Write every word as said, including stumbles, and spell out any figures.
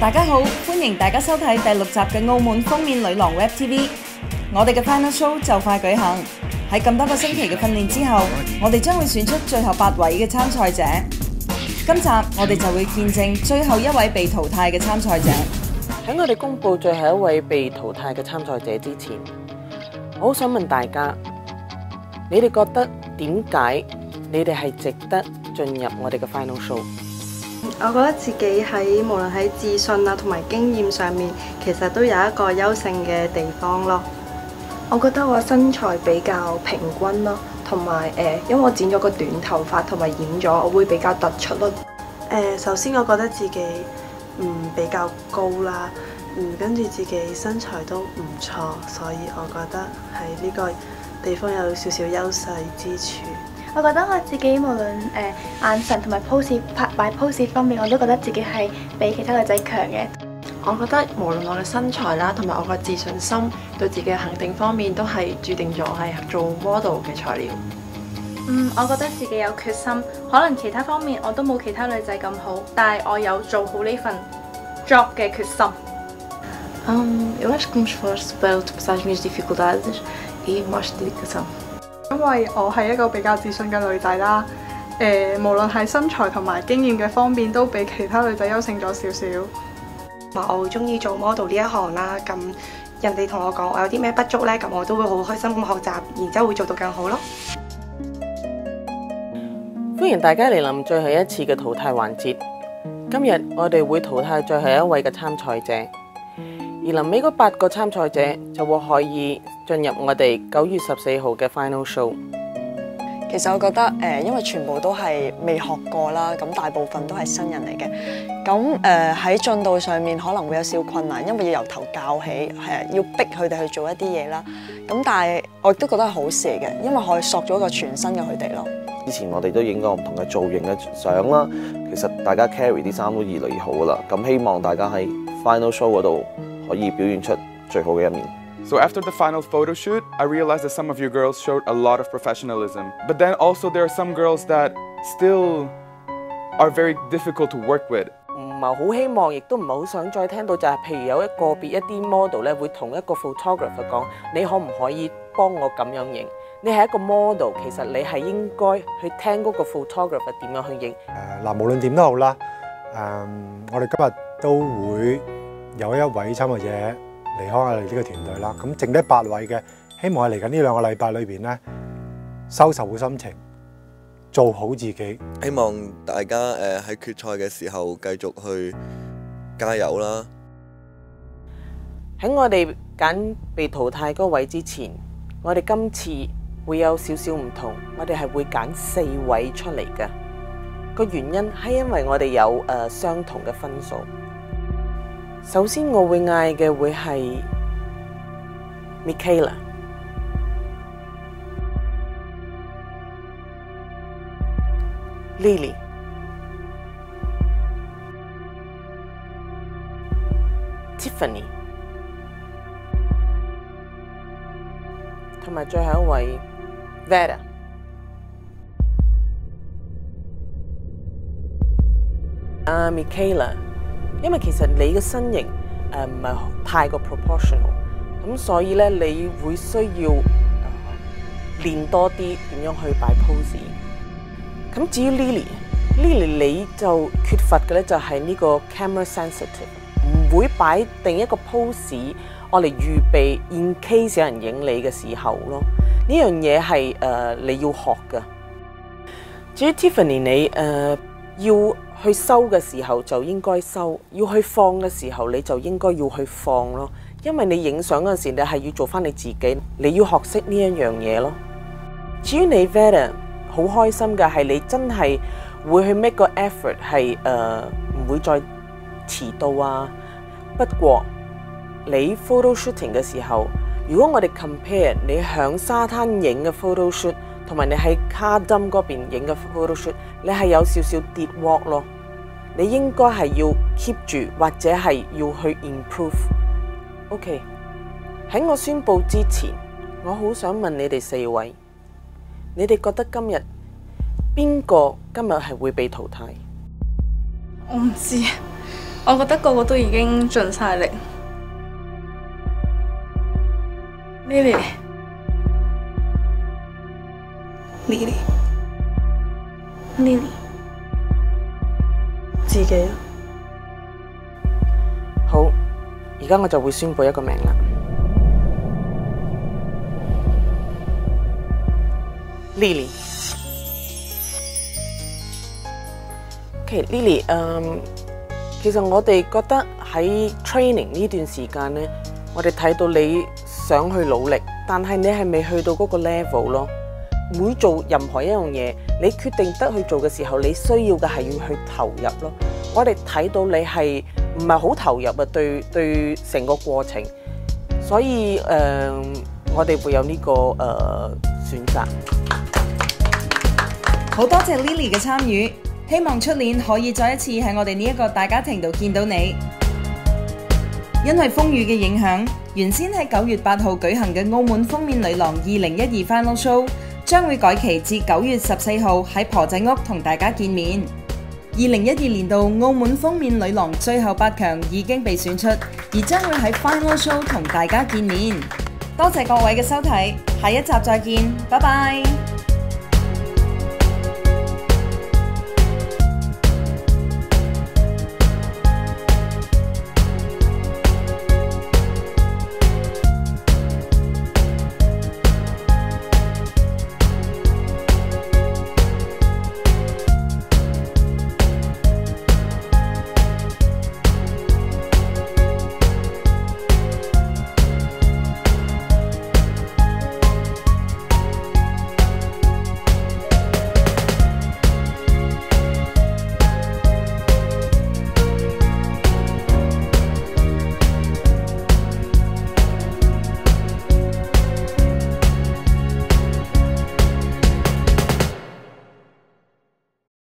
大家好，歡迎大家收睇第六集嘅澳門封面女郎 Web T V。我哋嘅 Final Show 就快舉行，喺咁多個星期嘅訓練之後，我哋將會選出最後八位嘅參賽者。今集我哋就會見證最後一位被淘汰嘅參賽者。 喺我哋公布最後一位被淘汰嘅參賽者之前，我好想問大家，你哋覺得點解你哋係值得進入我哋嘅 Final Show？ 我覺得自己喺無論喺自信啊同埋經驗上面，其實都有一個優勝嘅地方咯。 我覺得我身材比較平均咯，同埋誒，因為我剪咗個短頭髮同埋染咗，我會比較突出咯。 誒、呃，首先我覺得自己嗯比較高啦，嗯跟住自己身材都唔錯，所以我覺得喺呢個地方有少少優勢之處。 我覺得我自己無論誒、呃、眼神同埋 pose 拍擺 pose 方面，我都覺得自己係比其他女仔強嘅。 我覺得無論我嘅身材啦，同埋我嘅自信心，對自己嘅肯定方面，都係註定咗係做 model 嘅材料。 嗯，我覺得自己有決心，可能其他方面我都冇其他女仔咁好，但係我有做好呢份 job 嘅決心。 Um, eu acho que me esforço para ultrapassar as minhas dificuldades e mostro dedicação。 因為我係一個比較自信嘅女仔啦，誒、呃，無論係身材同埋經驗嘅方面，都比其他女仔優勝咗少少。 我好中意做 model 呢一行啦，咁人哋同我講我有啲咩不足呢，咁我都會好開心咁學習，然之後會做到更好咯。 歡迎大家嚟臨最後一次嘅淘汰環節。今日我哋會淘汰最後一位嘅參賽者，而臨尾嗰八個參賽者就會可以進入我哋九月十四號嘅 Final Show。 其實我覺得誒、呃，因為全部都係未學過啦，咁大部分都係新人嚟嘅。咁誒喺進度上面可能會有少少困難，因為要由頭教起，係要逼佢哋去做一啲嘢啦。咁但係我亦都覺得係好事嚟嘅，因為可以塑咗一個全新嘅佢哋咯。 之前我哋都影過唔同嘅造型嘅相啦，其實大家 carry 啲衫都越嚟越好噶啦。咁希望大家喺 Final Show 嗰度可以表現出最好嘅一面。 So after the final photo shoot, I realized that some of you girls showed a lot of professionalism. But then also there are some girls that still are very difficult to work with. 唔係好希望，亦都唔係好想再聽到就係，譬如有一個別一啲 model 咧，會同一個 photographer 講：你可唔可以幫我咁樣影？你係一個 model， 其實你係應該去聽嗰個 photographer 點樣去影。 誒嗱，無論點都好啦，誒、嗯，我哋今日都會有一位參賽者離開我哋呢個團隊啦，咁剩低八位嘅，希望係嚟緊呢兩個禮拜裏邊咧，收拾好心情，做好自己。 希望大家誒喺決賽嘅時候繼續去加油啦！ 喺我哋揀被淘汰嗰位之前，我哋今次會有少少唔同，我哋係會揀四位出嚟嘅。個原因係因為我哋有誒、呃、相同嘅分數。首先我會嗌嘅會係 Macau、Lily、Tiffany， 同埋最後一位 Vera。啊 Macau，因為其實你嘅身形誒唔係太過 proportional， 咁所以咧你會需要、呃、練多啲點樣去擺 pose。咁至於 Lily，Lily 你就缺乏嘅咧就係呢個 camera sensitive， 唔會擺定一個 pose， 我嚟預備 in case 有人影你嘅時候咯。呢樣嘢係誒你要學㗎。至於 Tiffany 你誒、呃、要去收嘅時候就應該收，要去放嘅時候你就應該要去放咯。因為你影相嗰陣時，你係要做翻你自己，你要學識呢一樣嘢咯。至於你 Vera， 好開心嘅係你真係會去 make 個 effort， 係誒唔會再遲到啊。不過你 photo shooting 嘅時候，如果我哋 compare 你響沙灘影嘅 photo shoot，同埋你喺卡登嗰邊影嘅 photo shoot， 你係有少少跌 walk 咯。你應該係要 keep 住，或者係要去 improve。OK， 喺我宣佈之前，我好想問你哋四位，你哋覺得今日邊個今日係會被淘汰？ 我唔知， 我覺得個個都已經盡晒力。Lily，Lily， Lily， 自己啊。 好，而家我就會宣佈一個名啦。Lily。OK，Lily， 誒，其實我哋覺得喺 training 呢段時間呢，我哋睇到你想去努力，但係你係未去到嗰個 level 咯。每做任何一樣嘢，你決定得去做嘅時候，你需要嘅係要去投入咯。我哋睇到你係唔係好投入啊？對對，成個過程，所以誒、呃，我哋會有呢、這個誒、呃、選擇。 好多謝 Lily 嘅參與，希望出年可以再一次喺我哋呢一個大家庭度見到你。因為風雨嘅影響，原先喺九月八號舉行嘅澳門封面女郎二零一二 Final Show 將會改期至九月十四號喺婆仔屋同大家見面。二零一二年度澳門封面女郎最後八強已經被選出，而將會喺 Final Show 同大家見面。多謝各位嘅收睇，下一集再見，拜拜。